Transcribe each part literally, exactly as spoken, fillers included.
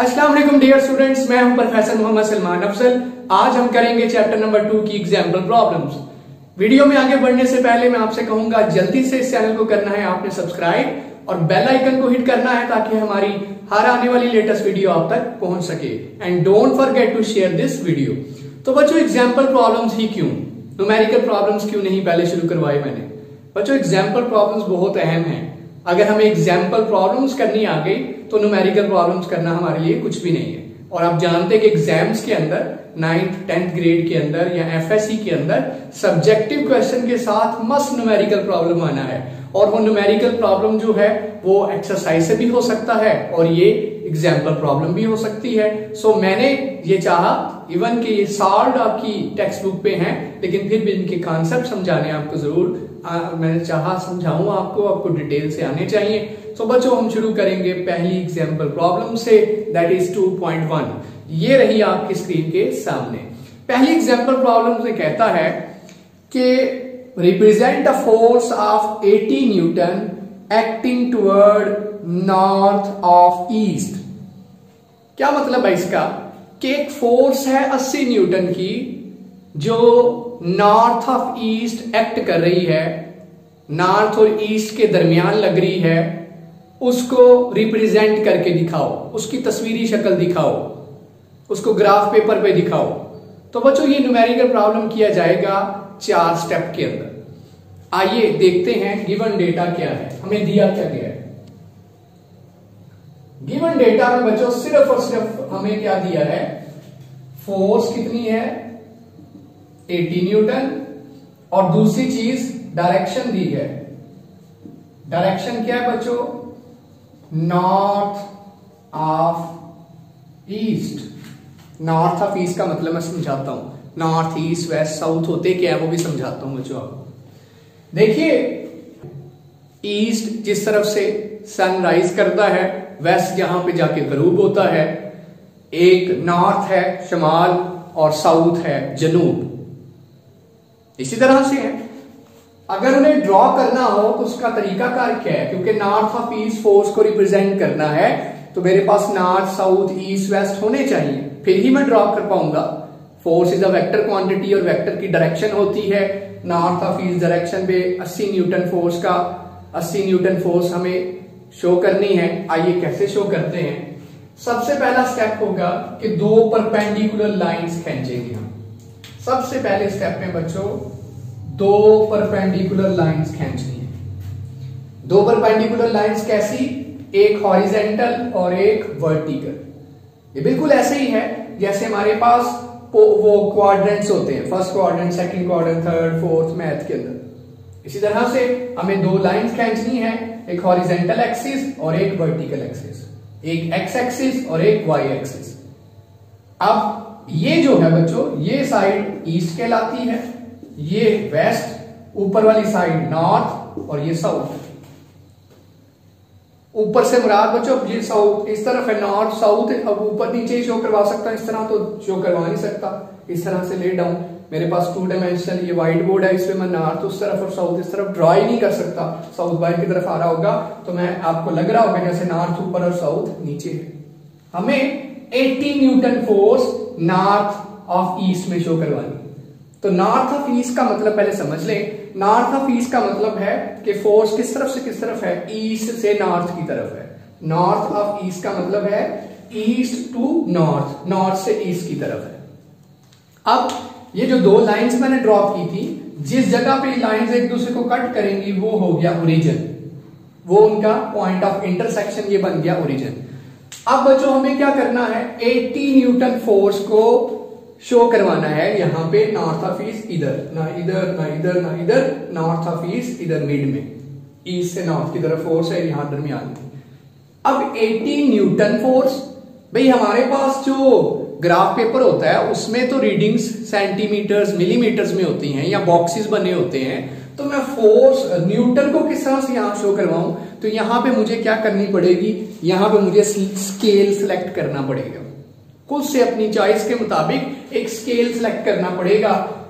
अस्सलाम वालेकुम dear students, मैं हूं प्रोफेसर मोहम्मद सलमान अफजल। आज हम करेंगे चैप्टर नंबर टू की एग्जाम्पल प्रॉब्लम्स। वीडियो में आगे बढ़ने से पहले मैं आपसे कहूंगा जल्दी से इस चैनल को करना है आपने सब्सक्राइब और बेल आइकन को हिट करना है ताकि हमारी हर आने वाली लेटेस्ट वीडियो आप तक पहुंच सके। And don't forget to share this video. तो बच्चों एग्जाम्पल प्रॉब्लम्स ही क्यों, न्यूमेरिकल प्रॉब्लम्स क्यों नहीं पहले शुरू करवाए मैंने? बच्चों एग्जाम्पल प्रॉब्लम्स बहुत अहम है। अगर हमें एग्जाम्पल प्रॉब्लम्स करनी आ गई तो न्यूमेरिकल प्रॉब्लम्स करना हमारे लिए कुछ भी नहीं है। और आप जानते हैं कि एग्जाम्स के अंदर नाइन्थ टेंथ ग्रेड के अंदर या एफएससी के अंदर सब्जेक्टिव क्वेश्चन के साथ मस्ट न्यूमेरिकल प्रॉब्लम आना है। और वो न्यूमेरिकल प्रॉब्लम जो है वो एक्सरसाइज से भी हो सकता है और ये एग्जाम्पल प्रॉब्लम भी हो सकती है। सो so, मैंने ये चाहा इवन कि ये सॉल्व आपकी टेक्स्ट बुक पे हैं लेकिन फिर भी इनके कॉन्सेप्ट समझाने आपको जरूर आ, मैंने चाहा समझाऊं आपको आपको डिटेल से आने चाहिए। तो बच्चों हम शुरू करेंगे पहली एग्जाम्पल प्रॉब्लम से, that is two point one. ये रही आपकी स्क्रीन के सामने। पहली एग्जाम्पल प्रॉब्लम से कहता है कि represent a force of eighty newton acting toward north of east. क्या मतलब है इसका कि एक फोर्स है अस्सी न्यूटन की जो नॉर्थ ऑफ ईस्ट एक्ट कर रही है, नॉर्थ और ईस्ट के दरमियान लग रही है। उसको रिप्रेजेंट करके दिखाओ, उसकी तस्वीरी शक्ल दिखाओ, उसको ग्राफ पेपर पे दिखाओ। तो बच्चों ये न्यूमेरिकल प्रॉब्लम किया जाएगा चार स्टेप के अंदर। आइए देखते हैं गिवन डेटा क्या है, हमें दिया क्या गया है। गिवन डेटा में बच्चों सिर्फ और सिर्फ हमें क्या दिया है, फोर्स कितनी है एटी न्यूटन और दूसरी चीज डायरेक्शन दी है। डायरेक्शन क्या है बच्चों, north of east. North of east का मतलब मैं समझाता हूं, नॉर्थ ईस्ट वेस्ट साउथ होते क्या है वो भी समझाता हूं बच्चों आपको। देखिए ईस्ट जिस तरफ से सनराइज करता है, वेस्ट जहां पे जाके गरूब होता है, एक नॉर्थ है शमाल और साउथ है जनूब। इसी तरह से है अगर उन्हें ड्रॉ करना हो तो उसका तरीकाकार क्या है, क्योंकि नॉर्थ ऑफ ईस्ट फोर्स को रिप्रेजेंट करना है तो मेरे पास नॉर्थ साउथ ईस्ट वेस्ट होने चाहिए, फिर ही मैं ड्रॉ कर पाऊंगा। Force is a vector quantity और वेक्टर की डायरेक्शन होती है। नॉर्थ ऑफ ईस्ट डायरेक्शन पे अस्सी न्यूटन फोर्स का अस्सी न्यूटन फोर्स हमें शो करनी है। आइए कैसे शो करते हैं। सबसे पहला स्टेप होगा कि दो परपेंडिकुलर लाइंस खींचेंगे हम। सबसे पहले स्टेप में बच्चों दो परपेंडिकुलर लाइंस खींचनी है। दो परपेंडिकुलर लाइंस कैसी, एक हॉरिजेंटल और एक वर्टिकल। ये बिल्कुल ऐसे ही है जैसे हमारे पास वो क्वाड्रेंट्स होते हैं, first quadrant, second quadrant, third, fourth math के अंदर। इसी तरह से हमें दो लाइंस खींचनी है, एक हॉरिजेंटल एक्सिस और एक वर्टिकल एक्सिस, एक एक्स एक्सिस और एक वाई एक्सिस। अब ये जो है बच्चों ये साइड ईस्ट कहलाती है, ये वेस्ट, ऊपर वाली साइड नॉर्थ और ये साउथ। ऊपर से मुराद बच्चों ये साउथ इस तरफ है, नॉर्थ साउथ। अब ऊपर नीचे शो करवा सकता हूं, इस तरह तो शो करवा नहीं सकता। इस तरह से ले डाउन, मेरे पास टू डायमेंशनल ये व्हाइट बोर्ड है, इसमें मैं नॉर्थ उस तरफ और साउथ इस तरफ ड्रॉ ही नहीं कर सकता। साउथ बाहर की तरफ आ रहा होगा तो मैं आपको लग रहा होगा जैसे नॉर्थ ऊपर और साउथ नीचे है। हमें eighty newton force north of east में शो करवानी। तो नॉर्थ ऑफ ईस्ट का मतलब पहले समझ लें। नॉर्थ ऑफ ईस्ट का मतलब है कि फोर्स किस तरफ से किस तरफ है, ईस्ट से नॉर्थ की तरफ है। नॉर्थ ऑफ ईस्ट का मतलब है ईस्ट टू नॉर्थ, नॉर्थ से ईस्ट की तरफ है। अब ये जो दो लाइंस मैंने ड्रॉ की थी, जिस जगह पे लाइंस एक दूसरे को कट करेंगी वो हो गया ओरिजिन, वो उनका पॉइंट ऑफ इंटरसेक्शन ये बन गया ओरिजिन। अब बच्चों हमें क्या करना है, एटी न्यूटन फोर्स को शो करवाना है यहाँ पे नॉर्थ ऑफ ईस्ट, इधर ना इधर ना इधर ना इधर, नॉर्थ ऑफ ईस्ट इधर मिड में, ईस्ट से नॉर्थ की तरफ फोर्स है यहां दरमियान में। अब एटी न्यूटन फोर्स, भाई हमारे पास जो ग्राफ पेपर होता है उसमें तो रीडिंग्स सेंटीमीटर्स मिलीमीटर्स में होती हैं या बॉक्सेस बने होते हैं। तो मैं फोर्स न्यूटन को किस तरह से यहां शो करवाऊं, तो यहां पे मुझे क्या करनी पड़ेगी, यहां पे मुझे स्केल सिलेक्ट करना पड़ेगा। खुद से अपनी चॉइस के मुताबिक एक स्केल सिलेक्ट करना पड़ेगा।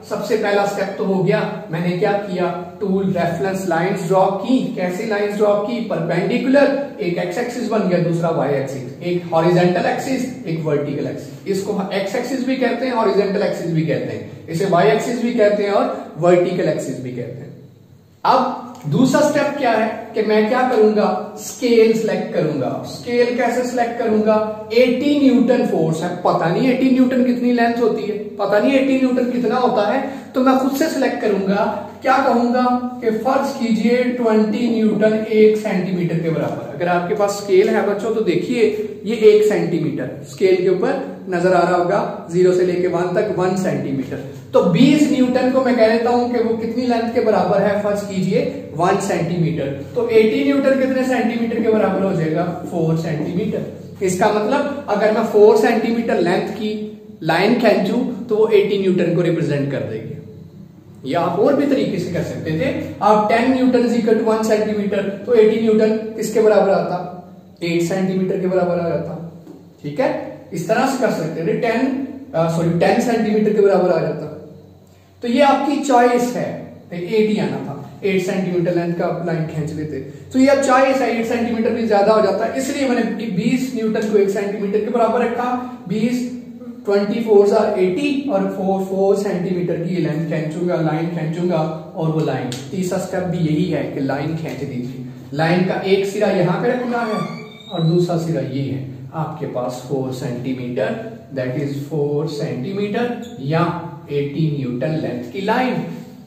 सबसे पहला स्टेप तो हो गया, मैंने क्या किया, टू रेफरेंस लाइंस ड्रॉ की। कैसी लाइंस ड्रॉ की, परपेंडिकुलर, एक एक्स एक्सिस बन गया, दूसरा वाई एक्सिस, एक हॉरिजॉन्टल एक्सिस, एक वर्टिकल एक्सिस। इसको एक्स एक्सिस भी कहते हैं, हॉरिजॉन्टल एक्सिस भी कहते हैं, इसे वाई एक्सिस भी कहते हैं और वर्टिकल एक्सिस भी कहते हैं। अब दूसरा स्टेप क्या है कि मैं क्या करूंगा, स्केल सिलेक्ट करूंगा। स्केल कैसे सिलेक्ट करूंगा, अस्सी न्यूटन फोर्स है, पता नहीं अस्सी न्यूटन कितनी लेंथ होती है, पता नहीं अस्सी न्यूटन कितना होता है, तो मैं खुद से सिलेक्ट करूंगा। क्या कहूंगा कि फर्ज कीजिए बीस न्यूटन एक सेंटीमीटर के बराबर। अगर आपके पास स्केल है बच्चों तो देखिए ये एक सेंटीमीटर स्केल के ऊपर नजर आ रहा होगा, जीरो से लेके वन तक वन सेंटीमीटर। तो बीस न्यूटन को मैं कह देता हूं कि वो कितनी लेंथ के बराबर है, फर्ज कीजिए वन सेंटीमीटर। तो अस्सी न्यूटन कितने सेंटीमीटर के बराबर हो जाएगा, फोर सेंटीमीटर। इसका मतलब अगर मैं फोर सेंटीमीटर लेंथ की लाइन खींचूं तो वो अस्सी न्यूटन को रिप्रेजेंट कर देगी। या आप और भी तरीके से कर सकते थे, आप ten newton equal to one centimetre, तो अस्सी न्यूटन किसके बराबर आता, एट सेंटीमीटर के बराबर आ जाता। ठीक है, इस तरह से कर सकते थे, टेन सॉरी टेन सेंटीमीटर के बराबर आ जाता। तो ये आपकी चॉइस है, एट ही आना था, एट सेंटीमीटर लेंथ का लाइन खींच लेते। तो ये अब चॉइस है, एट सेंटीमीटर भी ज्यादा हो जाता है, इसलिए मैंने बीस न्यूटन को एक सेंटीमीटर के बराबर रखा। बीस ट्वेंटी फोर आर एटी और फोर फोर सेंटीमीटर की लाइन खींचूंगा, लाइन खींचूंगा और वो लाइन। तीसरा स्टेप भी यही है कि लाइन खींच दीजिए। लाइन का एक सिरा यहाँ पे रखना है और दूसरा सिरा ये है आपके पास four centimetre, that is four centimetre या अस्सी न्यूटन लेंथ की लाइन।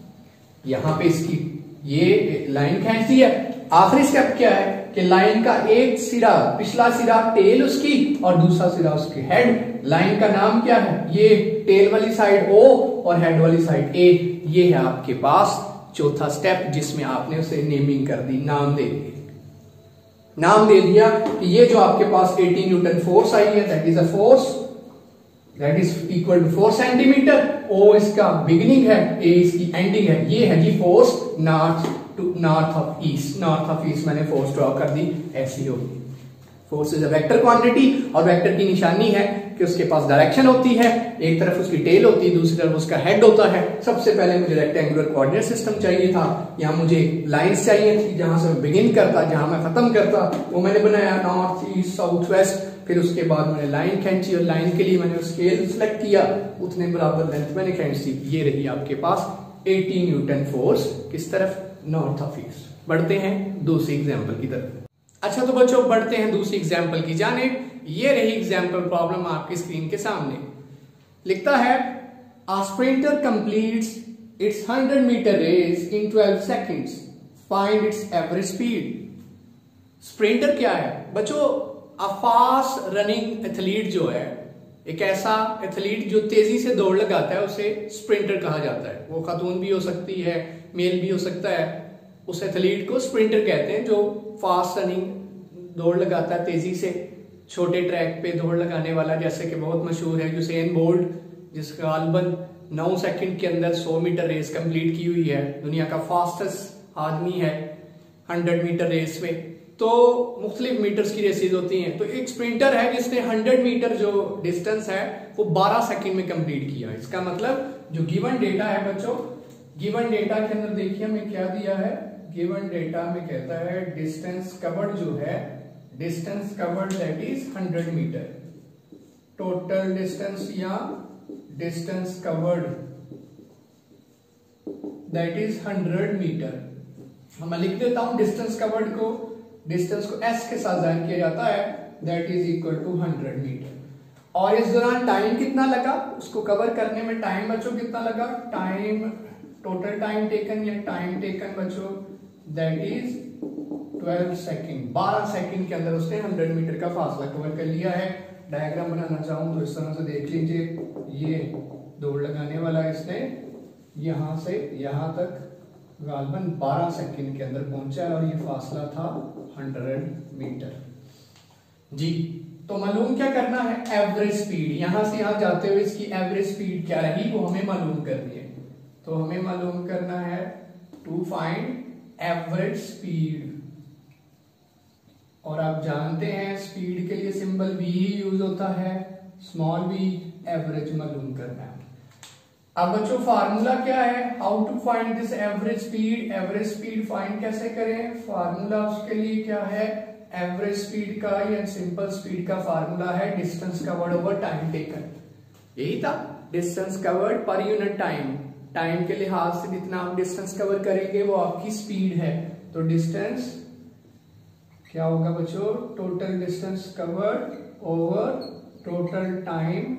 यहां पे इसकी ये लाइन खींचती है। आखिरी स्टेप क्या है कि लाइन का एक सिरा, पिछला सिरा टेल उसकी और दूसरा सिरा उसकी हेड। लाइन का नाम क्या है, ये टेल वाली साइड O और हेड वाली साइड A। ये है आपके पास चौथा स्टेप जिसमें आपने उसे नेमिंग कर दी, नाम दे दिए। नाम दे दिया कि ये जो आपके पास अस्सी न्यूटन फोर्स आई है, that is a force that is equal to four centimetre. O इसका बिगिनिंग है, A इसकी एंडिंग है। ये है जी force north to north of east. North of east मैंने फोर्स ड्रॉ कर दी, ऐसी होगी। Force is a vector quantity और वेक्टर की निशानी है कि उसके पास डायरेक्शन होती है, एक तरफ उसकी टेल होती है, दूसरी तरफ उसका हेड होता है। सबसे पहले मुझे रेक्टेंगुलर कोऑर्डिनेट सिस्टम चाहिए था, यहाँ मुझे लाइंस चाहिए थी, जहां से मैं बिगिन करता, जहां मैं खत्म करता, वो मैंने बनाया नॉर्थ ईस्ट साउथ वेस्ट। फिर उसके बाद मैंने लाइन खींची और लाइन के लिए मैंने स्केल सेलेक्ट किया, उतने बराबर लेंथ मैंने खींची। ये रही आपके पास अस्सी न्यूटन फोर्स, किस तरफ, नॉर्थ ऑफ ईस्ट। बढ़ते हैं दूसरी एग्जाम्पल की तरफ। अच्छा तो बच्चों बढ़ते हैं दूसरी एग्जाम्पल की जानिब। ये रही एग्जाम्पल प्रॉब्लम आपकी स्क्रीन के सामने। लिखता है a sprinter completes its hundred metre race in twelve seconds, find its average speed. Sprinter क्या है बच्चों, अ फास्ट रनिंग एथलीट जो है, एक ऐसा एथलीट जो तेजी से दौड़ लगाता है, उसे स्प्रिंटर कहा जाता है। वो खातून भी हो सकती है, मेल भी हो सकता है। उस एथलीट को स्प्रिंटर कहते हैं जो फास्ट रनिंग दौड़ लगाता है तेजी से, छोटे ट्रैक पे दौड़ लगाने वाला। जैसे कि बहुत मशहूर है यूसेन बोल्ट, जिसका गालबन नौ सेकंड के अंदर सौ मीटर रेस कंप्लीट की हुई है, दुनिया का फास्टेस्ट आदमी है हंड्रेड मीटर रेस में। तो मुख्तलिफ मीटर्स की रेसेस होती हैं। तो एक स्प्रिंटर है जिसने हंड्रेड मीटर जो डिस्टेंस है वो बारह सेकंड में कंप्लीट किया। इसका मतलब जो गिवन डेटा है बच्चों, गिवन डेटा के अंदर देखिए हमें क्या दिया है, गिवन डेटा में कहता है डिस्टेंस कवर्ड जो है, distance covered that is hundred metre, total distance या distance covered that is hundred metre. मैं लिख देता हूं डिस्टेंस कवर्ड को, डिस्टेंस को एस के साथ जान किया जाता है, that is equal to hundred metre. और इस दौरान टाइम कितना लगा, उसको कवर करने में टाइम बच्चों कितना लगा, टाइम टोटल टाइम टेकन या टाइम टेकन बच्चों दैट इज ट्वेल्व सेकंड। बारह सेकंड के अंदर उसने हंड्रेड मीटर का फासला कवर कर लिया है। डायग्राम बनाना चाहूं तो इस तरह से देख लीजिए, ये दौड़ लगाने वाला इसने यहां से यहां तक गालबन बारह सेकंड के अंदर पहुंचा है और ये फासला था हंड्रेड मीटर जी। तो मालूम क्या करना है, एवरेज स्पीड। यहां से यहां जाते हुए इसकी एवरेज स्पीड क्या रही वो हमें मालूम करनी है। तो हमें मालूम करना है टू फाइंड एवरेज स्पीड। और आप जानते हैं स्पीड के लिए सिंबल v ही यूज होता है, स्मॉल v। एवरेज मालूम करना है। अब बच्चों फार्मूला क्या है, how to find this average speed. Average speed find कैसे करें, फार्मूला उसके लिए क्या है, एवरेज स्पीड का या सिंपल स्पीड का फार्मूला है distance covered over time taken. यही था, डिस्टेंस कवर्ड पर यूनिट टाइम। टाइम के लिहाज से जितना आप डिस्टेंस कवर करेंगे वो आपकी स्पीड है। तो डिस्टेंस क्या होगा बच्चों, total distance covered over total time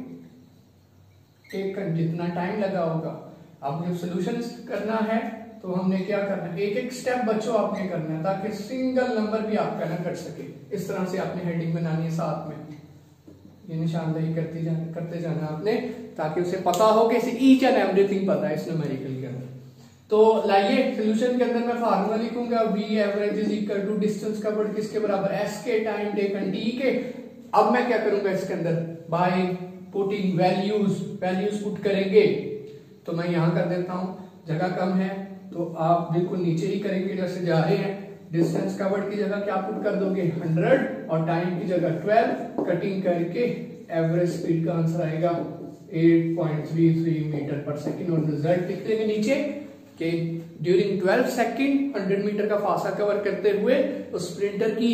taken, जितना टाइम लगा होगा। अब जब सोल्यूशन करना है तो हमने क्या करना है, एक एक स्टेप बच्चों आपने करना है ताकि सिंगल नंबर भी आपका ना कर सके। इस तरह से आपने हेडिंग बनानी है, साथ में ये निशानदेही करती जाना करते जाना आपने, ताकि उसे पता हो कि ईच एंड एवरीथिंग पता है इस न्यूमेरिकल के अंदर। तो लाइए सोल्यूशन के अंदर मैं फार्मूला लिखूंगा, V average is equal to distance covered किसके बराबर, एस के टाइम टेकन टी के। अब मैं क्या करूंगा इसके अंदर, by putting values, values put करेंगे। तो मैं यहां कर देता हूं, जगह कम है तो आप बिल्कुल नीचे ही करेंगे जैसे जा रहे हैं। डिस्टेंस कवर्ड की जगह क्या पुट कर दोगे, हंड्रेड, और टाइम की जगह ट्वेल्व, कटिंग करके एवरेज स्पीड का आंसर आएगा eight point three three metre per second. और रिजल्ट लिख देंगे नीचे कि during twelve second hundred metre का फासला कवर करते हुए उस स्प्रिंटर की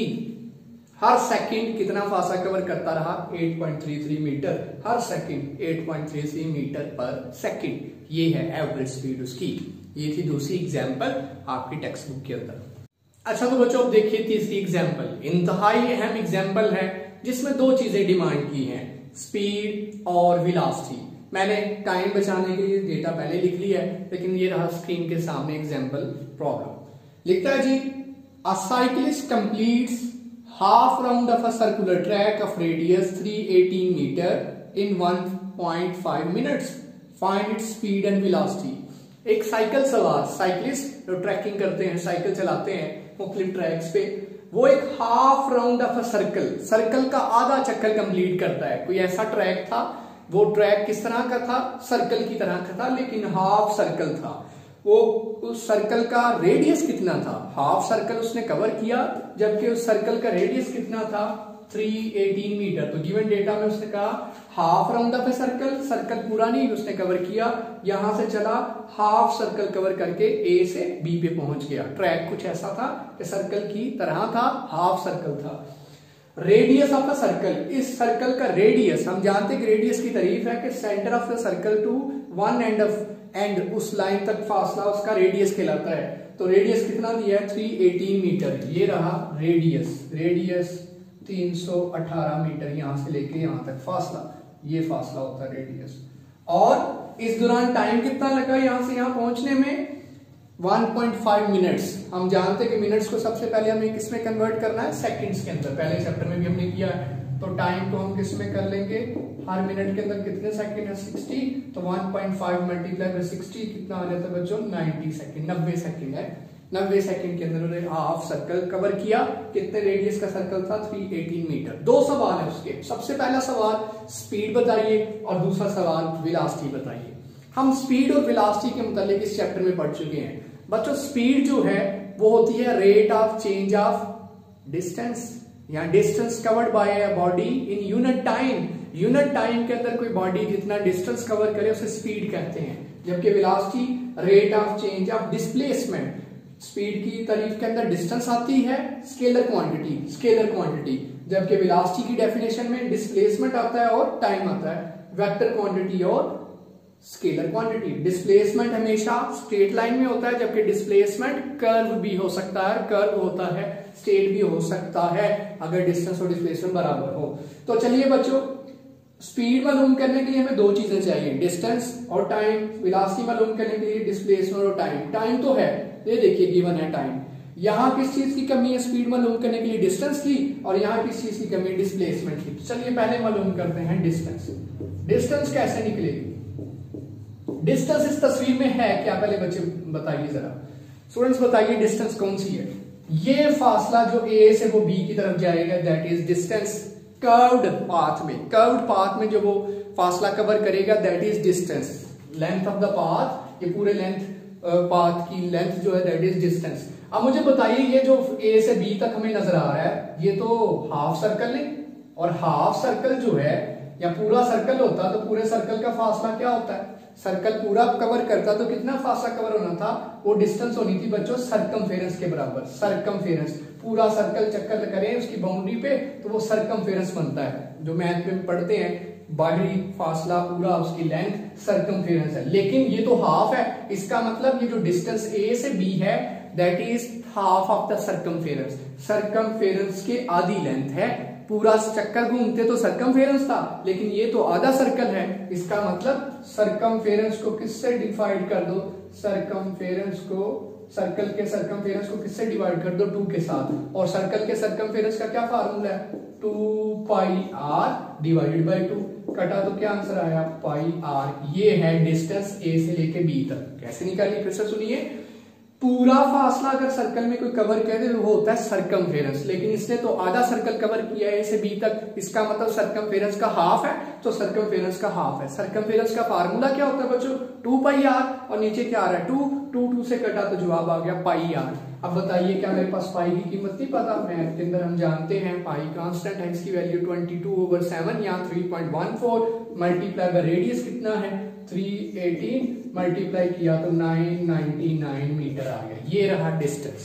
हर सेकंड कितना फासला कवर करता रहा, eight point three three metre हर second, eight point three three metre per second. ये है एवरेज स्पीड उसकी। ये थी दूसरी एग्जांपल आपकी टेक्स्ट बुक के अंदर। अच्छा तो बच्चों अब देखिए तीसरी एग्जांपल, इंतहाई अहम एग्जांपल है जिसमें दो चीजें डिमांड की हैं, स्पीड और वेलोसिटी। मैंने टाइम बचाने के लिए डेटा पहले लिख लिया है, लेकिन ये रहा स्क्रीन के सामने एग्जांपल प्रॉब्लम। लिखता है जी, a cyclist completes half round of a circular track of radius three eighteen metre in one point five minutes, find its speed and velocity. एक साइकिल सवार, साइक्लिस्ट जो ट्रैकिंग करते हैं, साइकिल चलाते हैं मुख्तलिफ ट्रैक्स पे, वो एक half round of a circle, circle का आधा चक्कर कंप्लीट करता है। कोई ऐसा ट्रैक था, वो ट्रैक किस तरह का था, सर्कल की तरह का था, लेकिन हाफ सर्कल था। वो उस सर्कल का रेडियस कितना था, हाफ सर्कल उसने कवर किया, जबकि उस सर्कल का रेडियस कितना था, थ्री एटीन मीटर। तो गिवन डेटा में उसने कहा half round of a circle, circle पूरा नहीं उसने कवर किया, यहां से चला हाफ सर्कल कवर करके ए से बी पे पहुंच गया। ट्रैक कुछ ऐसा था कि सर्कल की तरह था, हाफ सर्कल था। रेडियस ऑफ द सर्कल, इस सर्कल का रेडियस, हम जानते हैं कि रेडियस की तारीफ है कि centre of the circle to one end of end, उस लाइन तक फासला उसका रेडियस कहलाता है। तो रेडियस कितना दिया है, थ्री एटीन मीटर। ये रहा रेडियस, रेडियस तीन सौ अठारह मीटर, यहां से लेके यहां तक फासला, ये फासला होता है रेडियस। और इस दौरान टाइम कितना लगा यहां से यहां पहुंचने में, वन पॉइंट फाइव मिनट्स। हम जानते हैं कि मिनट्स को सबसे पहले हमें किसमें कन्वर्ट करना है, सेकंड्स के अंदर। पहले चैप्टर में भी हमने किया है। तो टाइम को हम किसमें कर लेंगे, हर मिनट के अंदर कितने सेकंड है, सिक्सटी। तो one point five multiply by sixty कितना आ जाता है बच्चों, नाइंटी सेकंड, नब्बे सेकंड है। नब्बे सेकंड के अंदर उन्होंने हाफ सर्कल कवर किया। कितने रेडियस का सर्कल था, थ्री एटीन मीटर। दो सवाल है उसके, सबसे पहला सवाल स्पीड बताइए और दूसरा सवाल वेलोसिटी बताइए। हम स्पीड और वेलोसिटी के मुतालिक इस चैप्टर में पढ़ चुके हैं बच्चों। स्पीड जो है वो होती है rate of change of distance, या distance covered by a body in unit time. Unit time के अंदर कोई बॉडी जितना डिस्टेंस कवर करे उसे स्पीड कहते हैं। जबकि velocity rate of change of displacement. Speed की तारीफ के अंदर डिस्टेंस आती है, स्केलर क्वांटिटी, स्केलर क्वांटिटी। जबकि वेलोसिटी की डेफिनेशन में डिस्प्लेसमेंट आता है और टाइम आता है, वेक्टर क्वांटिटी और स्केलर क्वांटिटी। डिस्प्लेसमेंट हमेशा स्ट्रेट लाइन में होता है, जबकि डिस्प्लेसमेंट कर्व भी हो सकता है, कर्व होता है, स्ट्रेट भी हो सकता है अगर डिस्टेंस और डिस्प्लेसमेंट बराबर हो। तो चलिए बच्चों, स्पीड मालूम करने के लिए हमें दो चीजें चाहिए, डिस्टेंस और टाइम। वेलोसिटी मालूम करने के लिए डिस्प्लेसमेंट और टाइम। टाइम तो है, ये देखिए गिवन है टाइम। यहां किस चीज की कमी है स्पीड मालूम करने के लिए, डिस्टेंस की, और यहां किस चीज की कमी है, डिस्प्लेसमेंट की। चलिए पहले मालूम करते हैं डिस्टेंस। डिस्टेंस कैसे निकलेगी, डिस्टेंस इस तस्वीर में है क्या, पहले बच्चे बताइए जरा, स्टूडेंट्स बताइए डिस्टेंस कौन सी है। ये फासला जो ए से वो बी की तरफ जाएगा, that is distance. Curved path में, कर्व्ड पाथ में जो वो फासला कवर करेगा that is distance. Length of the path, ये पूरे लेंथ पाथ की लेंथ जो है दैट इज डिस्टेंस। अब मुझे बताइए ये जो ए से बी तक हमें नजर आ रहा है, ये तो हाफ सर्कल नहीं और हाफ सर्कल जो है या पूरा सर्कल होता तो पूरे सर्कल का फासला क्या होता है, सर्कल पूरा कवर करता तो कितना फासला कवर होना था, वो डिस्टेंस होनी थी बच्चों सरकमफेरेंस के बराबर। सरकमफेरेंस पूरा सर्कल चक्कर करें उसकी बाउंड्री पे तो वो सरकमफेरेंस बनता है। जो मैथ में पढ़ते हैं बाहरी फासला पूरा उसकी लेंथ सरकमफेरेंस है। लेकिन ये तो हाफ है, इसका मतलब ये जो डिस्टेंस ए से बी है that is half of the circumference. Circumference के आधी लेंथ है। पूरा चक्कर घूमते तो सरकमफेरेंस था, लेकिन ये तो आधा सर्कल है। इसका मतलब सरकमफेरेंस को किससे डिवाइड कर दो, सरकमफेरेंस को सर्कल के सरकमफेरेंस को किससे डिवाइड कर दो, टू के साथ। और सर्कल के सरकमफेरेंस का क्या फार्मूला है, two pi r divided by two. कटा तो क्या आंसर आया, पाई आर। ये है डिस्टेंस ए से लेके बी तक। कैसे निकाली फिर से सुनिए। पूरा फासला अगर सर्कल में कोई कवर कर दे वो होता है सरकमफेरेंस, लेकिन इसने तो आधा सर्कल कवर किया है ए से बी तक। इसका मतलब सरकमफेरेंस का हाफ है, तो सरकमफेरेंस का हाफ है। सरकमफेरेंस का फार्मूला क्या होता है बच्चों, टू पाई आर, और नीचे क्या आ रहा है टू, टू टू से कटा तो जवाब आ गया पाई आर। अब बताइए क्या मेरे पास पाई की कीमत नहीं पता, मैथ के अंदर हम जानते हैं पाई कांस्टेंट है, इसकी value twenty two over seven या three point one four multiply by radius कितना है थ्री एटीन, मल्टीप्लाई किया तो नाइन नाइनटी नाइन मीटर आ गया। ये रहा डिस्टेंस,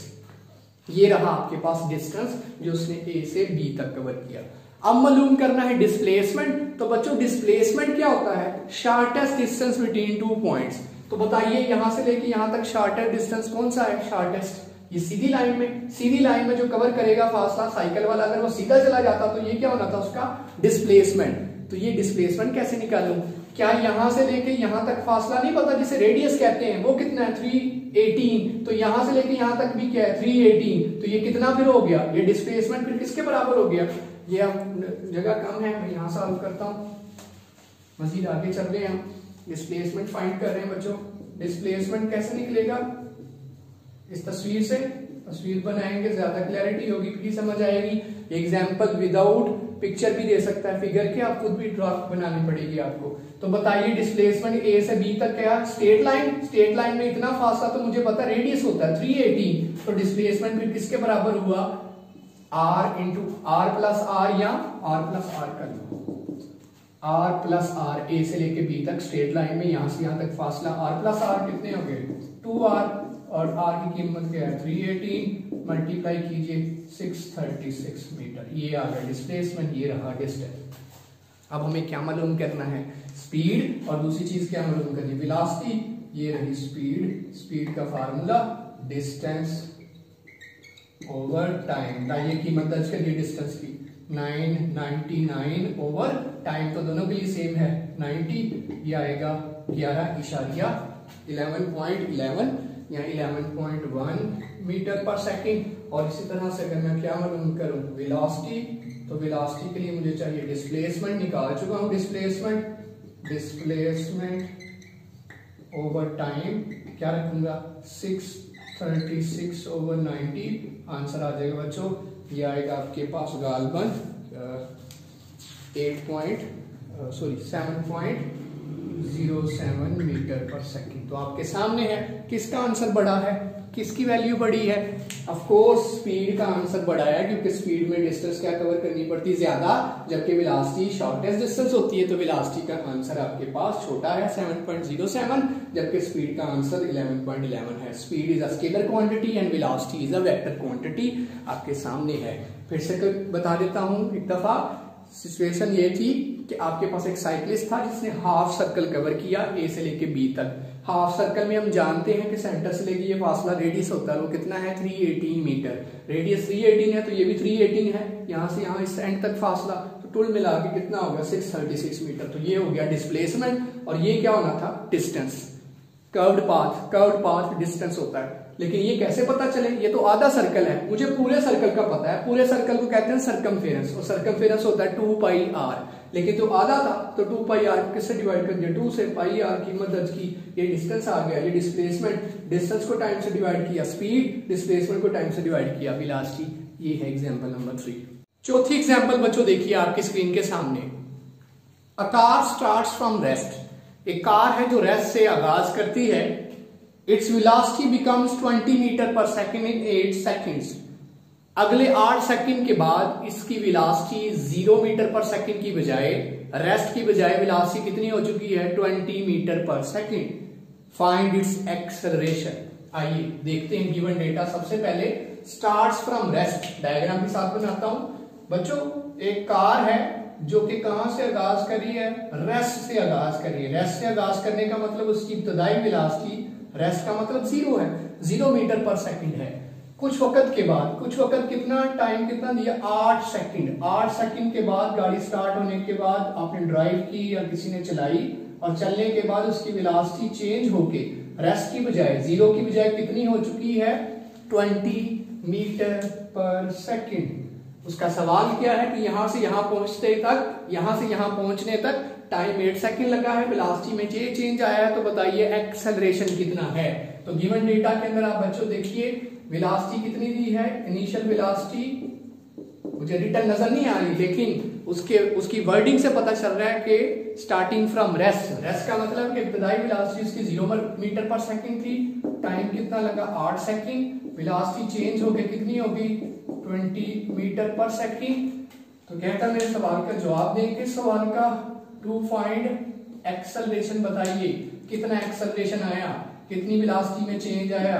ये रहा आपके पास डिस्टेंस जो उसने ए से बी तक कवर किया। अब मालूम करना है डिस्प्लेसमेंट। तो बच्चों डिस्प्लेसमेंट क्या होता है, shortest distance between two points. तो बताइए यहां से लेके यहां तक शॉर्टेस्ट डिस्टेंस कौन सा है, शॉर्टेस्ट ये सीधी लाइन में, सीधी लाइन में जो कवर करेगा फासला साइकिल वाला, अगर वो सीधा चला जाता तो ये क्या होना था उसका डिस्प्लेसमेंट। तो ये डिस्प्लेसमेंट कैसे निकालूं, क्या यहां से लेके यहां तक फासला नहीं पता जिसे रेडियस कहते हैं, वो कितना है थ्री एटीन, तो यहां से लेके यहां तक भी क्या है थ्री एटीन, तो ये कितना फिर हो गया, ये डिस्प्लेसमेंट फिर किसके बराबर हो गया। ये अब जगह कम है, मैं यहां सॉल्व करता हूं, मजीद आगे चल रहे हैं हम, डिस्प्लेसमेंट फाइंड कर रहे हैं बच्चों। डिस्प्लेसमेंट कैसे निकलेगा, इस तस्वीर से तस्वीर बनाएंगे ज्यादा क्लैरिटी होगी, भी समझ आएगी। एग्जाम्पल विदाउट पिक्चर भी दे सकता है, फिगर के आप खुद भी ड्राफ्ट बनानी पड़ेगी आपको। तो बताइए डिस्प्लेसमेंट ए से बी तक क्या, स्ट्रेट लाइन, स्ट्रेट लाइन में इतना फासला तो मुझे पता रेडियस होता है थ्री एटीन, तो डिस्प्लेसमेंट फिर किसके बराबर हुआ, r into r plus r, या आर प्लस आर कर लो, आर प्लस आर, ए से लेके बी तक स्ट्रेट लाइन में यहां से यहां तक फासला, आर प्लस आर कितने हो गए टू आर, और आर की कीमत क्या है थ्री एटीन, मल्टीप्लाई कीजिए सिक्स थर्टी सिक्स मीटर, ये आ गया डिस्प्लेसमेंट, ये रहा डिस्टेंस। अब हमें क्या मालूम करना है, स्पीड, और दूसरी चीज क्या मालूम करनी है, वेलोसिटी। ये रही स्पीड, स्पीड का फार्मूला डिस्टेंस ओवर टाइम, ये कीमत दर्ज करिए डिस्टेंस की nine ninety nine over time, तो दोनों के लिए सेम है नाइनटी, ये आएगा ग्यारह इशारिया इलेवन पॉइंट इलेवन या eleven point one metre per second. और इसी तरह से अगर मैं क्या मालूम करूं वेलोसिटी, तो वेलोसिटी के लिए मुझे चाहिए डिस्प्लेसमेंट, निकाल चुका हूं डिस्प्लेसमेंट, डिस्प्लेसमेंट ओवर टाइम क्या रखूंगा six thirty six over ninety, answer आ जाएगा बच्चों, ये आएगा आपके पास गालबन eight point sorry seven point zero seven metre per second. तो आपके सामने है किसका आंसर बड़ा है, किसकी वैल्यू बड़ी है, ऑफ कोर्स स्पीड का आंसर बड़ा है, क्योंकि स्पीड में डिस्टेंस क्या कवर करनी पड़ती है ज्यादा, जबकि वेलोसिटी शॉर्टेस्ट डिस्टेंस होती है, तो वेलोसिटी का आंसर आपके पास छोटा है सेवन पॉइंट जीरो सेवन, जबकि स्पीड का आंसर इलेवन पॉइंट इलेवन है। Speed is a scalar quantity and velocity is a vector quantity, आपके सामने है। फिर से बता देता हूं एक दफा, सिचुएशन ये थी कि आपके पास एक साइकिलिस्ट था जिसने हाफ सर्कल कवर किया ए से लेके बी तक। हाफ सर्कल में हम जानते हैं कि सेंटर से लेके ये फासला रेडियस होता है, वो कितना है three eighteen metre, radius three eighteen है तो ये भी थ्री एटीन है, यहां से यहां इस एंड तक फासला, तो टोटल मिला के कितना होगा सिक्स थर्टी सिक्स मीटर। तो ये हो गया डिस्प्लेसमेंट, और ये क्या होना था distance. Curved path, curved path distance होता है, लेकिन ये कैसे पता चले, ये तो आधा सर्कल है, मुझे पूरे सर्कल का पता है, पूरे सर्कल को कहते हैं सरकमफेरेंस, और सरकमफेरेंस होता है टू पाई आर, लेकिन जो आधा था तो टू पाई आर किससे डिवाइड कर दिया, टू से, पाई आर की मदद की, ये डिस्टेंस आ गया, ये डिस्प्लेसमेंट, डिस्टेंस को टाइम से डिवाइड किया, स्पीड डिस्प्लेसमेंट को टाइम से डिवाइड किया, वेलोसिटी। ये है एग्जांपल नंबर थ्री। चौथी एग्जांपल बच्चों देखिए आपकी स्क्रीन के सामने, a car starts from rest, एक कार है जो रेस्ट से आगाज करती है, its velocity becomes twenty metre per second in eight seconds, अगले आठ सेकंड के बाद इसकी velocity zero metre per second की बजाय, रेस्ट की बजाय वेलोसिटी कितनी हो चुकी है, twenty metre per second. Find its acceleration. आइए देखते हैं गिवन डेटा। सबसे पहले स्टार्ट्स फ्रॉम रेस्ट, डायग्राम के साथ बनाता हूं। बच्चों एक कार है जो कि कहां से आगाज कर रही है, रेस्ट से आगाज कर रही है। रेस्ट से आगाज करने का मतलब उसकी इब्तदाई वेलोसिटी, रेस्ट का मतलब जीरो है, जीरो मीटर पर सेकंड है। कुछ वक्त के बाद, कुछ वक्त कितना टाइम कितना दिया, आठ सेकंड। आठ सेकंड के बाद गाड़ी स्टार्ट होने के बाद आपने ड्राइव की या किसी ने चलाई और चलने के बाद उसकी वेलोसिटी चेंज होके रेस्ट की बजाय, जीरो की बजाय कितनी हो चुकी है, ट्वेंटी मीटर पर सेकंड। उसका सवाल क्या है कि यहां से यहां पहुंचते तक, यहां से यहां पहुंचने तक टाइम एट सेकंड लगा है, वेलोसिटी में ये चेंज आया है, तो बताइए एक्सेलरेशन कितना है। तो गिवन डेटा के अंदर आप बच्चों देखिए वेलोसिटी कितनी दी है, इनिशियल वेलोसिटी मुझे रिटर्न नजर नहीं आ रही, लेकिन उसके उसकी वर्डिंग से पता चल रहा है कि स्टार्टिंग फ्रॉम रेस्ट, रेस्ट का मतलब कि इब्तदाई वेलोसिटी उसकी जीरो मीटर पर सेकंड थी, टाइम कितना लगा, आठ सेकंड, वेलोसिटी चेंज होके कितनी होगी, ट्वेंटी मीटर पर सेकंड। तो कहता मेरे सवाल का जवाब दें, किस सवाल का, टू फाइंड एक्सेलरेशन। बताइए कितना एक्सेलरेशन आया, कितनी वेलोसिटी में चेंज आया।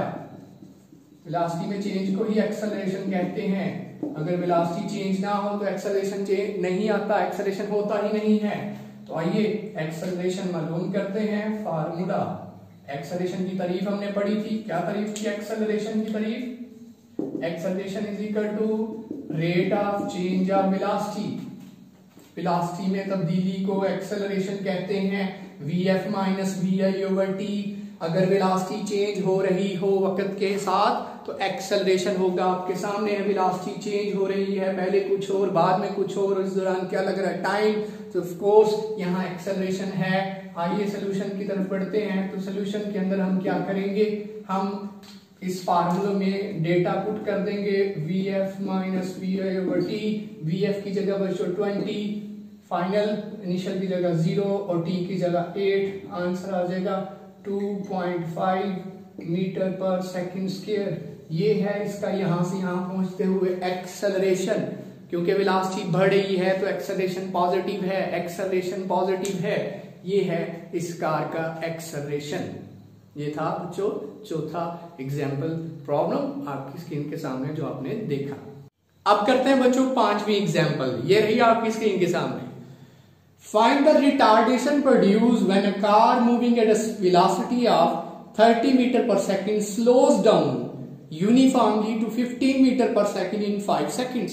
वेलोसिटी में चेंज को ही एक्सेलरेशन कहते हैं। अगर वेलोसिटी चेंज ना हो तो एक्सेलरेशन चेंज नहीं आता, एक्सेलरेशन होता ही नहीं है। तो आइए एक्सेलरेशन मालूम करते हैं। फार्मूला, एक्सेलरेशन की तारीफ हमने पढ़ी थी, क्या तारीफ की एक्सेलरेशन की तारीफ, acceleration is equal to rate of change of velocity. Velocity में तब्दीली को एक्सेलरेशन कहते हैं, v F minus we I over t. अगर वेलोसिटी चेंज हो रही हो वक्त के साथ तो एक्सेलरेशन होगा। आपके सामने है वेलोसिटी चेंज हो रही है, पहले कुछ और बाद में कुछ और, इस दौरान क्या लग रहा है, टाइम। तो ऑफ कोर्स यहाँ एक्सेलरेशन है। आइए सोल्यूशन की तरफ बढ़ते हैं। तो सोल्यूशन के अंदर हम क्या करेंगे, हम इस फार्मूले में डेटा पुट कर देंगे, v F minus we I over T. V F की जगह बच्चों ट्वेंटी, फाइनल इनिशियल की जगह जीरो और टी की जगह एट। आंसर आ जाएगा two point five metre per second square. ये है इसका यहां से यहां पहुंचते हुए एक्सेलरेशन। क्योंकि वेलोसिटी बढ़ रही है तो एक्सेलरेशन पॉजिटिव है, एक्सेलरेशन पॉजिटिव है। ये है इस कार का एक्सेलरेशन। ये था बच्चों चौथा एग्जाम्पल प्रॉब्लम आपकी स्क्रीन के सामने जो आपने देखा। अब करते हैं बच्चों पांचवी एग्जाम्पल। ये रही आपकी स्क्रीन के सामने। Find the retardation produced when a car moving at a velocity of thirty meter per second slows down uniformly to fifteen meter per second in five seconds.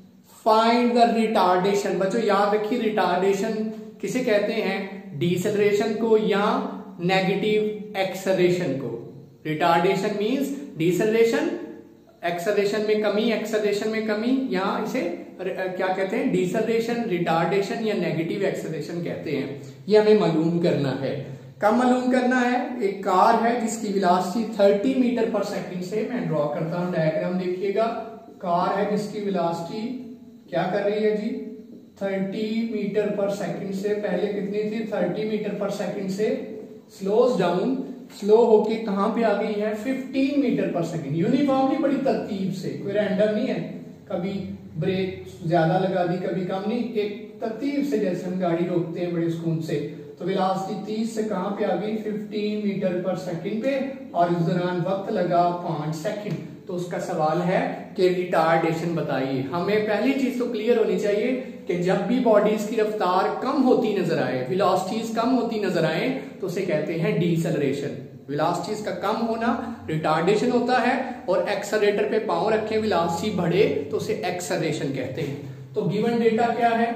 Find the retardation। बच्चों याद रखिए retardation किसे कहते हैं, deceleration को या negative acceleration को। Retardation means deceleration, acceleration में कमी, एक्सेलरेशन में कमी, यहां इसे क्या कहते हैं, डिसेलरेशन, रिटार्डेशन या नेगेटिव एक्सेलरेशन कहते हैं। ये हमें मालूम करना है। कब मालूम करना है, एक कार है जिसकी velocity thirty metre per second से, मैं ड्रॉ करता हूं डायग्राम देखिएगा। कार है जिसकी वेलोसिटी क्या कर रही है जी, थर्टी मीटर पर सेकंड से, पहले कितनी थी, थर्टी मीटर पर सेकंड से स्लोज डाउन, स्लो होके कहां पे आ गई है, fifteen metre per second. Uniformly बड़ी तरतीब से, कोई रैंडम नहीं है, कभी ब्रेक ज्यादा लगा दी कभी कम नहीं, एक तरतीब से जैसे हम गाड़ी रोकते हैं बड़े सुकून से। तो वेलोसिटी तीस से कहां पे आ गई, फिफ्टीन मीटर पर सेकंड पे, और इस दौरान वक्त लगा पांच सेकंड। तो उसका सवाल है कि रिटार्डेशन बताइए। हमें पहली चीज तो क्लियर होनी चाहिए कि जब भी बॉडीज की रफ्तार कम होती नजर आए, वेलोसिटीज कम होती नजर आए, तो उसे कहते हैं डिसेलरेशन। वेलोसिटीज का कम होना रिटार्डेशन होता है, और एक्सेलरेटर पे पांव रखे वेलोसिटी बढ़े तो उसे एक्सेलरेशन कहते हैं। तो गिवन डेटा क्या है,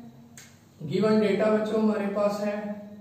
गिवन डेटा बच्चों हमारे पास है,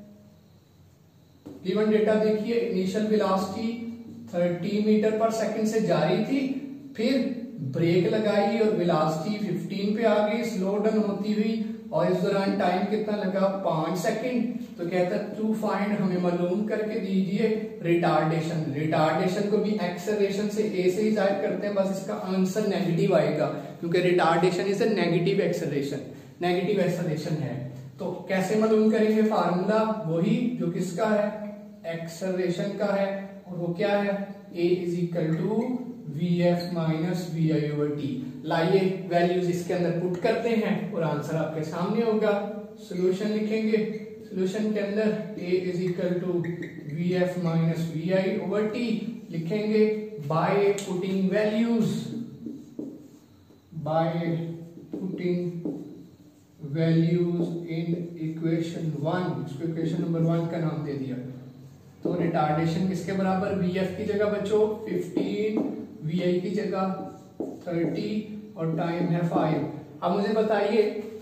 गिवन डेटा देखिए, initial velocity thirty metre per second से जारी थी, फिर ब्रेक लगाई और वेलोसिटी फिफ्टीन पे आ गई स्लो डाउन होती हुई, और इस दौरान टाइम कितना लगा, पांच सेकंड। तो कहता है टू फाइंड, हमें मालूम करके दीजिए रिटार्डेशन। रिटार्डेशन को भी एक्सेलरेशन से ए से ही जाहिर करते हैं, बस इसका आंसर नेगेटिव आएगा क्योंकि retardation is a negative acceleration, negative acceleration है। तो कैसे मालूम करेंगे, फार्मूला वही जो किसका है, एक्सेलरेशन का है, और वो क्या है, a is equal to V F minus we I over t. लाइए वैल्यूज इसके अंदर पुट करते हैं और आंसर आपके सामने होगा। सोल्यूशन लिखेंगे, सोल्यूशन के अंदर a is equal to V F minus we I over t लिखेंगे by putting values, by putting values in equation one. इसको इक्वेशन नंबर वन का नाम दे दिया। तो रिटार्डेशन किसके बराबर, वी एफ की जगह बच्चों फिफ्टीन, वी आई की जगह थर्टी और टाइम है फाइव। अब मुझे बताइए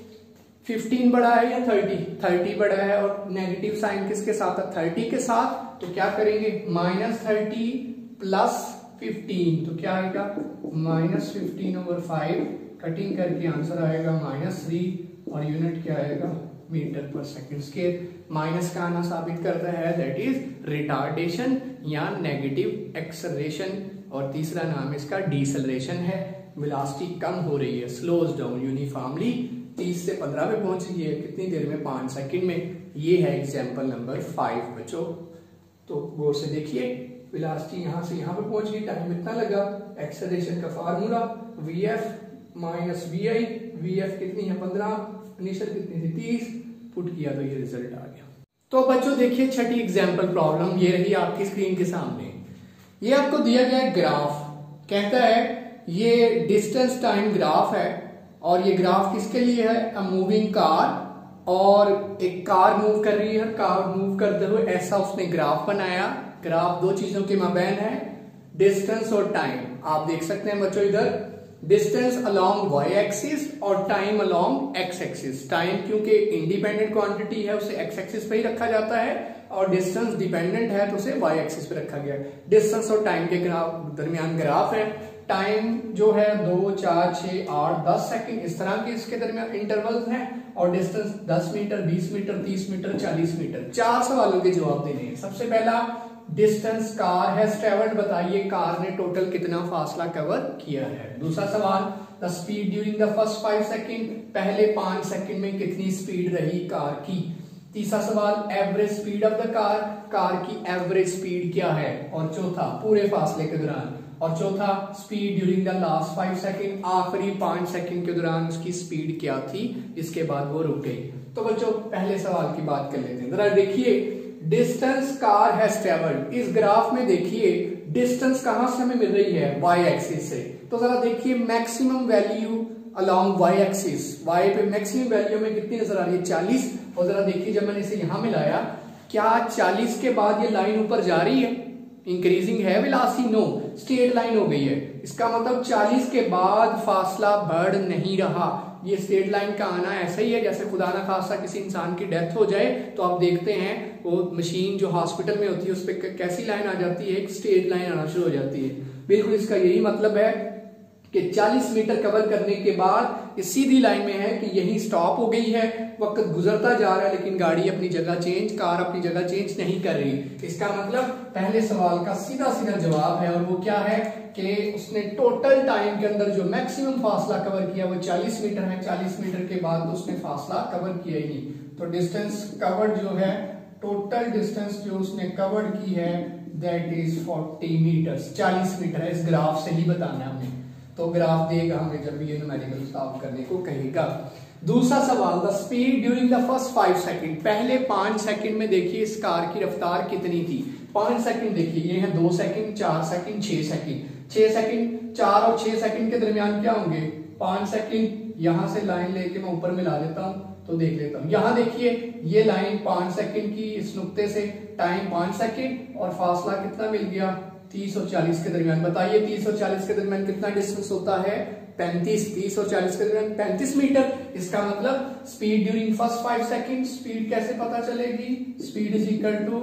फिफ्टीन बड़ा है या थर्टी? थर्टी बड़ा है और नेगेटिव साइन किसके साथ है, थर्टी के साथ। तो क्या करेंगे, माइनस थर्टी प्लस फिफ्टीन, तो क्या आएगा minus fifteen over five. Cutting करके आंसर आएगा माइनस थ्री और यूनिट क्या आएगा, metre per second square. Minus का आना साबित करता है दैट इज रिटार्डेशन या नेगेटिव एक्सेलरेशन। और तीसरा नाम इसका डिसेलरेशन है। वेलोसिटी कम हो रही है, स्लोज डाउन यूनिफॉर्मली, तीस से पंद्रह में पहुंच रही है, कितनी देर में, पांच सेकंड में। ये है एग्जाम्पल नंबर फाइव बच्चों। तो गौर से देखिए, वेलोसिटी यहां से यहां पे पहुंच गई, टाइम इतना लगा। एक्सेलरेशन का formula v F minus we i, v f कितनी है पंद्रह, इनिशियल कितनी थी तीस, पुट किया तो ये रिजल्ट आ गया। तो बच्चों देखिए छठी एग्जाम्पल प्रॉब्लम ये रही आपकी स्क्रीन के सामने। ये आपको दिया गया है ग्राफ, कहता है ये डिस्टेंस टाइम ग्राफ है और ये ग्राफ किसके लिए है, अ मूविंग कार। और एक कार मूव कर रही है, कार मूव करते हुए ऐसा उसने ग्राफ बनाया। ग्राफ दो चीजों के माबैन है, डिस्टेंस और टाइम। आप देख सकते हैं बच्चों इधर डिस्टेंस अलोंग वाई एक्सिस और time along x axis. Time क्योंकि इंडिपेंडेंट क्वांटिटी है उसे एक्स एक्सिस पे ही रखा जाता है और डिस्टेंस डिपेंडेंट है तो उसे वाई एक्सिस पे रखा गया। डिस्टेंस और टाइम के ग्राफ दरमियान ग्राफ है। टाइम जो है दो, चार, छह, आठ, दस सेकंड, इस तरह के इसके दरमियान इंटरवल्स हैं। और डिस्टेंस दस मीटर, बीस मीटर, तीस मीटर, चालीस मीटर। चार सवालों के जवाब देने हैं। सबसे पहला, डिस्टेंस कार हैज ट्रेवल्ड, बताइए कार ने टोटल कितना फासला कवर किया है। दूसरा सवाल, the speed during the first five second, पहले पांच सेकंड में कितनी स्पीड रही कार की। तीसरा सवाल, average speed of the car, car की एवरेज स्पीड क्या है। और चौथा, पूरे फासले के दौरान। और चौथा, speed during the last five second, आखिरी पांच सेकंड के दौरान उसकी स्पीड क्या थी जिसके बाद वो रुक गई। तो बच्चों पहले सवाल की बात कर लेते हैं। जरा देखिए, डिस्टेंस कार हैज ट्रेवल्ड, इस ग्राफ में देखिए डिस्टेंस कहां से हमें मिल रही है, वाई एक्सिस से। तो जरा देखिए maximum value along Y axis, y पे मैक्सिमम वैल्यू में कितनी नजर आ रही है, चालीस। और जरा देखिए जब मैंने इसे यहां मिलाया, क्या चालीस के बाद ये लाइन ऊपर जा रही है, इंक्रीजिंग है वेलोसिटी, नो, स्ट्रेट लाइन हो गई है। इसका मतलब चालीस के बाद फासला बढ़ नहीं रहा। ये स्ट्रेट लाइन का आना ऐसा ही है जैसे खुदा ना खास्ता किसी इंसान की डेथ हो जाए तो आप देखते हैं वो मशीन जो हॉस्पिटल में होती है उस पर कैसी लाइन आ जाती है, एक स्ट्रेट लाइन आना शुरू हो जाती है। बिल्कुल इसका यही मतलब है कि चालीस मीटर कवर करने के बाद ये सीधी लाइन में है कि यही स्टॉप हो गई है। वक्त गुजरता जा रहा है लेकिन गाड़ी अपनी जगह चेंज, कार अपनी जगह चेंज नहीं कर रही। इसका मतलब पहले सवाल का सीधा सीधा जवाब है और वो क्या है कि उसने टोटल टाइम के अंदर जो मैक्सिमम फासला कवर किया वो चालीस मीटर है। चालीस मीटर के बाद तो उसने फासला कवर किया ही नहीं। तो डिस्टेंस कवर्ड जो है, टोटल डिस्टेंस जो उसने कवर्ड की है दैट इज फोर्टी मीटर्स, चालीस मीटर है। इस ग्राफ से ही बताना हमने, तो ग्राफ देगा हमें जब भी ये न्यूमेरिकल सॉल्व करने को कहेगा। दूसरा सवाल, the speed during the first five second, पहले पांच सेकंड में देखिए इस कार की रफ्तार कितनी थी। पांच सेकंड देखिए, ये है दो सेकंड, चार सेकंड, छह सेकंड। छह सेकंड, चार और छह सेकंड के दरमियान क्या होंगे, पांच सेकंड। यहां से लाइन लेके मैं ऊपर मिला लेता हूं तो देख लेता हूं। यहां देखिए ये लाइन पांच सेकंड की, इस नुक्ते से टाइम पांच सेकंड और फासला कितना मिल गया, तीस और चालीस के दरमियान। बताइए तीस और चालीस के दरमियान कितना डिस्टेंस होता है, पैंतीस। तीस और चालीस के दरमियान पैंतीस मीटर। इसका मतलब speed during first five second, speed कैसे पता चलेगी, speed is equal to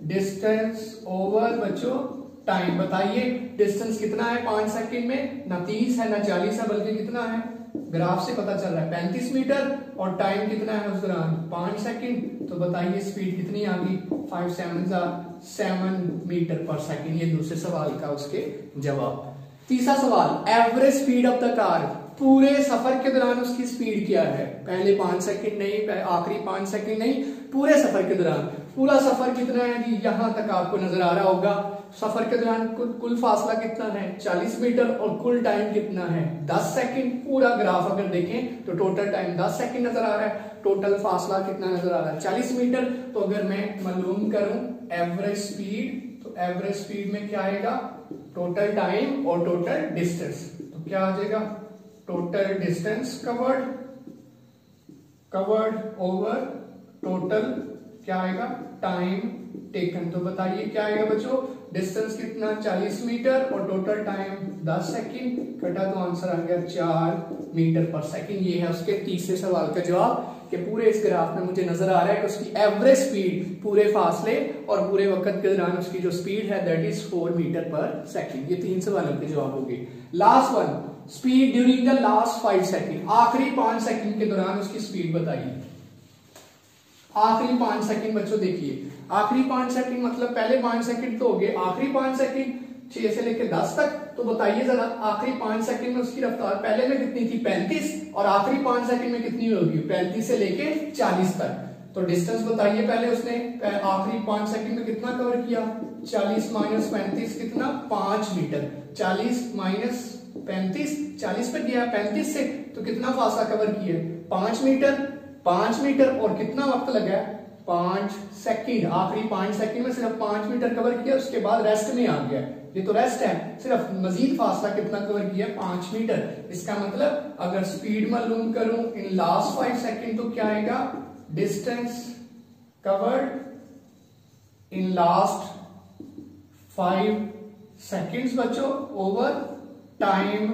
distance over बच्चों टाइम। बताइए डिस्टेंस कितना है पांच सेकंड में, ना तीस है ना चालीस है, बल्कि कितना है, ग्राफ से पता चल रहा है पैंतीस मीटर। और टाइम कितना है उस दौरान, पांच सेकंड। तो बताइए स्पीड कितनी आ गई, फाइव सेवन जा सेवन मीटर पर सेकंड। ये दूसरे सवाल का उसके जवाब। तीसरा सवाल, average speed of the car, पूरे सफर के दौरान उसकी स्पीड क्या है, पहले पांच सेकंड नहीं, आखिरी पांच सेकंड नहीं, पूरे सफर के दौरान। पूरा सफर कितना है जी, यहां तक आपको नजर आ रहा होगा। सफर के दौरान कुल, कुल फासला कितना है, चालीस मीटर, और कुल टाइम कितना है, दस सेकंड। पूरा ग्राफ अगर देखें तो टोटल टाइम दस सेकंड नजर आ रहा है, टोटल फासला कितना नजर आ रहा है, चालीस मीटर। तो अगर मैं मालूम करूं एवरेज स्पीड, तो एवरेज स्पीड में क्या आएगा, टोटल टाइम और टोटल डिस्टेंस। तो क्या आ जाएगा, total distance covered covered over total क्या आएगा, टाइम टेकन। तो बताइए क्या आएगा बच्चों, डिस्टेंस कितना, चालीस मीटर, और टोटल टाइम दस सेकंड, कटा तो आंसर आ गया चार मीटर पर सेकंड। ये है उसके तीसरे सवाल का जवाब कि पूरे इस ग्राफ में मुझे नजर आ रहा है कि उसकी एवरेज स्पीड पूरे फासले और पूरे वक्त के दौरान उसकी जो स्पीड है that is four metre per second. ये तीन सवालों के जवाब हो गए। Last one, speed during the last five second, आखिरी पांच सेकंड के दौरान उसकी स्पीड बताइए। आखिरी पांच सेकंड बच्चों देखिए, आखिरी पांच सेकंड मतलब पहले पांच सेकंड तो हो गए, आखिरी पांच सेकंड छह से लेकर दस तक। तो बताइए जरा आखिरी पांच सेकंड में उसकी रफ्तार पहले में कितनी थी, पैंतीस, और आखिरी पांच सेकंड में कितनी होगी, पैंतीस से लेके चालीस तक। तो डिस्टेंस बताइए पहले उसने आखिरी पांच सेकंड में कितना कवर किया, चालीस माइनस पैंतीस कितना, पांच मीटर। चालीस माइनस पैंतीस, चालीस पे गया पैंतीस से, तो कितना फासला कवर किया, पांच मीटर। पांच मीटर और कितना वक्त लगा, पांच सेकंड। आखिरी पांच सेकंड में सिर्फ पांच मीटर कवर किया, उसके बाद रेस्ट में आ गया, ये तो रेस्ट है। सिर्फ मजीद फासला कितना कवर किया, पांच मीटर। इसका मतलब अगर स्पीड मालूम करूं इन लास्ट फाइव सेकंड तो क्या आएगा, distance covered in last five seconds बच्चों ओवर टाइम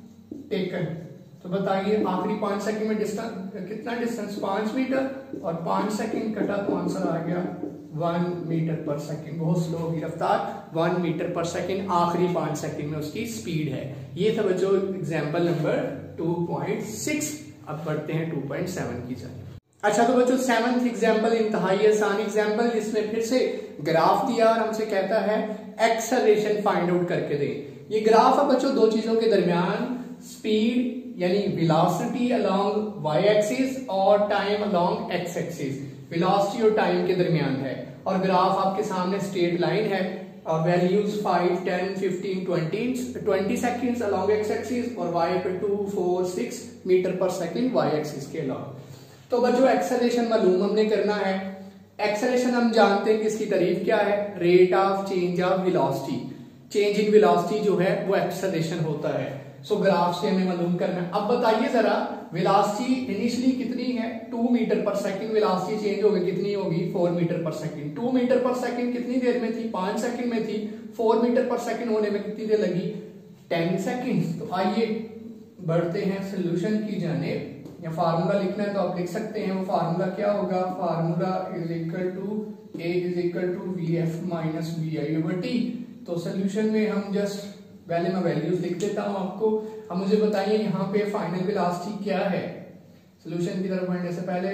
टेकन। तो बताइए आखिरी पांच सेकंड में डिस्टेंस कितना, डिस्टेंस पांच मीटर, और पांच सेकंड कटा तो आंसर आ गया वन मीटर पर सेकंड। बहुत स्लो होगी रफ्तार, वन मीटर पर सेकंड आखिरी पांच सेकंड में उसकी स्पीड है। ये था बच्चों example number two point six. अब बढ़ते हैं टू पॉइंट सेवन की जाए। अच्छा तो बच्चों सेवंथ एग्जाम्पल इंतहाई आसान एग्जाम्पल, जिसमें फिर से ग्राफ दिया और हमसे कहता है एक्सेलरेशन फाइंड आउट करके दें। ये ग्राफ है बच्चों दो चीजों के दरमियान, स्पीड यानी वेलोसिटी अलोंग वाई एक्सिस और time along x axis. Velocity और टाइम के दरमियान है, और ग्राफ आपके सामने स्ट्रेट लाइन है, और values five, ten, fifteen, twenty twenty seconds along x axis, और वाई पे two, four, six metre per second Y axis के अलोंग। तो बच्चों एक्सेलरेशन मालूम हमने करना है। एक्सेलरेशन हम जानते हैं कि इसकी तारीफ क्या है, rate of change of velocity. Change in velocity जो है वो एक्सेलरेशन होता है। सो ग्राफ से हमें मालूम करना है। अब बताइए जरा वेलोसिटी इनिशियली कितनी है, two metre per second. Velocity change होगी कितनी होगी, four metre per second. Two metre per second कितनी देर में थी, पांच सेकंड में थी। फोर मीटर पर सेकंड होने में कितनी देर लगी, टेन सेकंड। तो आइए बढ़ते हैं सोल्यूशन की जानिब। या फार्मूला लिखना है तो आप लिख सकते हैं। वो फार्मूला क्या होगा, formula is equal to A is equal to V F minus we I over T. तो सोल्यूशन में हम जस्ट पहले मैं वैल्यूज लिख देता हूं आपको। अब मुझे बताइए यहाँ पे फाइनल वेलोसिटी क्या है। सोल्यूशन की तरफ बढ़ने से पहले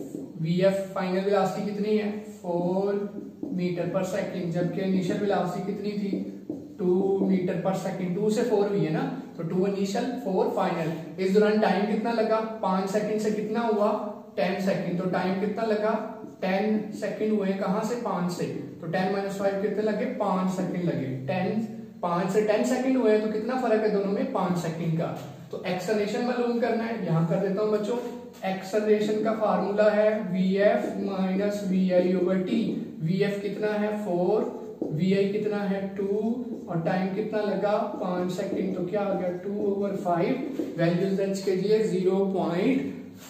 वी एफ फाइनल वेलोसिटी कितनी है, फोर मीटर पर सेकंड, जबकि इनिशियल वेलोसिटी कितनी थी, two metre per second. Two से फोर हुई है ना, तो टू इनिशियल, फोर फाइनल। इस दौरान टाइम कितना लगा, पांच सेकंड से कितना हुआ, टेन सेकंड। तो टाइम कितना लगा, टेन सेकंड हुए, कहां से, पांच से। तो टेन माइनस फाइव कितने लगे, पांच सेकंड लगे। टेन पांच से टेन सेकंड हुए, तो कितना फर्क है दोनों में, पांच सेकंड का। तो एक्सेलरेशन मालूम करना है, यहां कर देता हूं बच्चों। एक्सेलरेशन का फार्मूला है V F minus we I over T. We F कितना है, फोर, वी आई कितना है, टू, और टाइम कितना लगा, पांच सेकंड। तो क्या आ गया, टू ओवर फाइव। वैल्यूज दर्ज कीजिए, zero point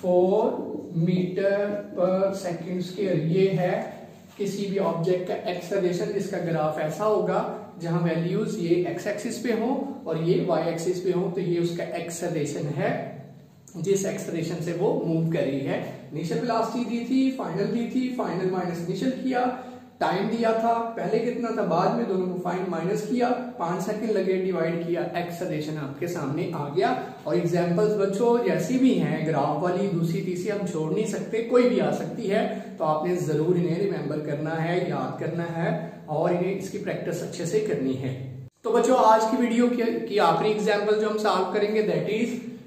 four metre per second square. ये है किसी भी ऑब्जेक्ट का एक्सेलरेशन, जिसका ग्राफ ऐसा होगा जहां वैल्यूज ये एक्स एक्सिस पे हो और ये वाई एक्सिस पे हो। तो ये उसका एक्सेलरेशन है, जिस एक्सेलरेशन से वो मूव कर रही है। इनिशियल वेलोसिटी दी थी, फाइनल दी थी, फाइनल माइनस इनिशियल किया, टाइम दिया था, पहले कितना था, बाद में, दोनों को फाइंड माइनस किया, पांच सेकंड लगे, डिवाइड किया, एक्सेलरेशन आपके सामने आ गया। और एग्जांपल्स बच्चों जैसी भी हैं, ग्राफ वाली, दूसरी तीसरी हम छोड़ नहीं सकते, कोई भी आ सकती है। तो आपने जरूर इन्हें रिमेंबर करना है, याद करना है, और इन्हें इसकी प्रैक्टिस अच्छे से करनी है। तो बच्चों आज की वीडियो की आखिरी एग्जाम्पल जो हम सॉल्व करेंगे that is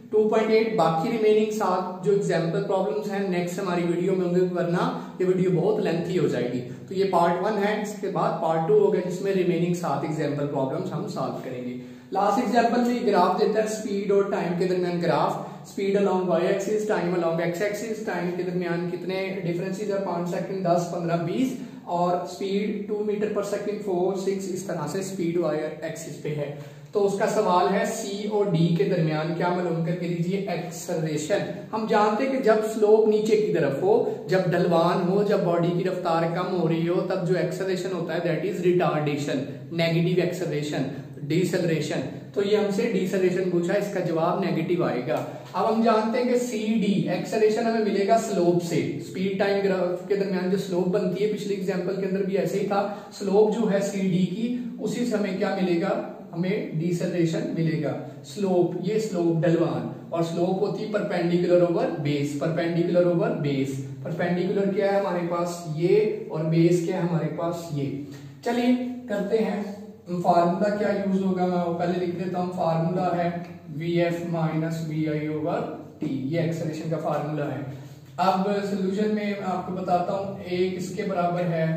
two point eight. बाकी रिमेनिंग सात जो एग्जाम्पल प्रॉब्लम्स हैं नेक्स्ट हमारी वीडियो में होंगे, वरना ये वीडियो बहुत लेंथी हो जाएगी। तो ये पार्ट वन है, इसके बाद पार्ट टू होगा जिसमें रिमेनिंग सात एग्जाम्पल प्रॉब्लम्स हम सॉल्व करेंगे। लास्ट एग्जाम्पल में ग्राफ देता है स्पीड और टाइम के दरमियान graph, speed along Y axis, time along x axis, time के दरमियान कितने डिफरेंसेस है, पांच सेकंड, दस, पंद्रह, बीस, और speed two metre per second, four, six, इस तरह से स्पीड वाई एक्सिस पे है। तो उसका सवाल है सी और डी के दरमियान क्या मालूम करके दीजिए एक्सेलरेशन। हम जानते हैं कि जब स्लोप नीचे की तरफ हो, जब ढलवान हो, जब बॉडी की रफ्तार कम हो रही हो, तब जो एक्सेलरेशन होता है that is retardation, negative acceleration, deceleration. तो ये हमसे डिसेलरेशन पूछा, इसका जवाब नेगेटिव आएगा। अब हम जानते हैं कि सी डी एक्सेलरेशन हमें मिलेगा स्लोप से, स्पीड टाइम ग्राफ के दरमियान जो स्लोप बनती है, पिछले एग्जांपल के अंदर भी ऐसे ही था, स्लोप जो है सी डी की, उसी से हमें क्या मिलेगा, हमें डिसेलरेशन मिलेगा। स्लोप, ये स्लोप ढलवान, और स्लोप होती है perpendicular over base, perpendicular over base. Perpendicular क्या है हमारे पास ये, और बेस क्या है हमारे पास ये। चलिए करते हैं, फार्मूला क्या यूज होगा, मैं पहले लिख देता हूं। फार्मूला है V F minus we I over T, ये एक्सेलरेशन का फार्मूला है। अब सोल्यूशन में मैं आपको बताता हूं, एक इसके बराबर है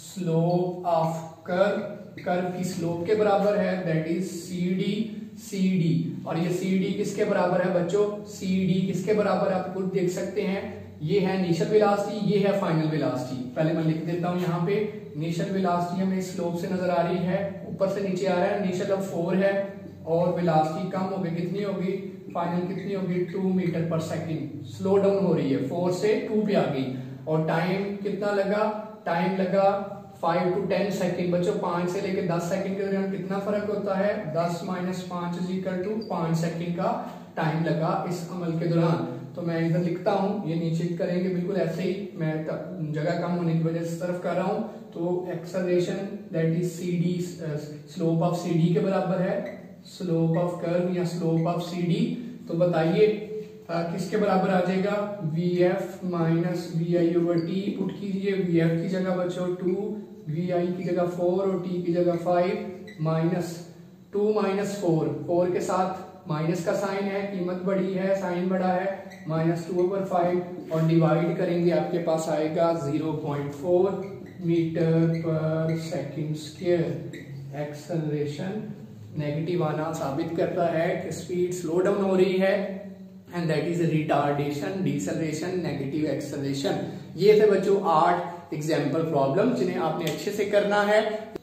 स्लोप ऑफ कर्व, कर्व की स्लोप के बराबर है, that is C D, C D. और ये सी डी किसके बराबर है बच्चों, सी डी किसके बराबर है आप खुद देख सकते हैं, ये है इनिशियल वेलोसिटी, ये है फाइनल वेलोसिटी। पहले मैं लिख देता हूं यहाँ पे, इनिशियल वेलोसिटी हमें स्लोप से नजर आ रही है, ऊपर से नीचे आ रहा है, इनिशियल अब फोर है और वेलोसिटी कम होगी, कितनी होगी, फाइनल कितनी होगी, two metre per second. Slow down हो रही है, फोर से टू पे आ गई, और टाइम कितना लगा, टाइम लगा फाइव टू टेन सेकंड। बच्चों पांच से लेकर दस सेकंड के दरमियान कितना फर्क होता है, दस माइनस पांच इज इक्वल टू पांच सेकंड का टाइम लगा इस अमल के दौरान। तो मैं इधर लिखता हूं, ये नीचे करेंगे बिल्कुल ऐसे ही, मैं जगह कम होने की वजह से तरफ कर रहा हूं। तो acceleration that is C D, slope of C D के बराबर है स्लोप ऑफ कर्व या स्लोप ऑफ सी डी। तो बताइए किसके बराबर आ जाएगा, V F minus we I over T. Put कीजिए, वी एफ की जगह बच्चों टू, वी आई की जगह फोर और टी की जगह five, minus two minus four, four के साथ माइनस का साइन है, कीमत बड़ी है, साइन बड़ा है, माइनस टू ओवर फाइव, और डिवाइड करेंगे आपके पास आएगा zero point four metre per second square. Acceleration negative आना साबित करता है कि स्पीड स्लो डाउन हो रही है, and that is retardation, deceleration, negative acceleration. ये थे बच्चों आठ एग्जाम्पल प्रॉब्लम जिन्हें आपने अच्छे से करना है।